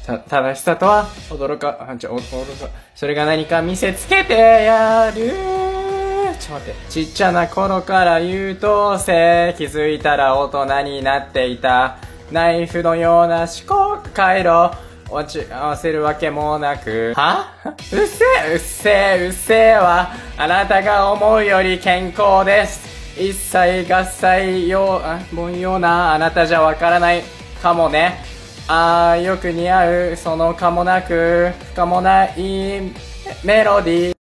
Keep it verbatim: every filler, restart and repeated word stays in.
た、正しさとは、驚か、あ、ちょ、驚か、それが何か見せつけてやる。ちょっと待って。ちっちゃな頃から優等生。気づいたら大人になっていた。ナイフのような思考回路。落ち合わせるわけもなく。はうっせえ、うっせえ、うっせえは、あなたが思うより健康です。一切合切よう、あ、もんようなあなたじゃわからないかもね。あー、よく似合う、そのかもなく、かもないメロディー。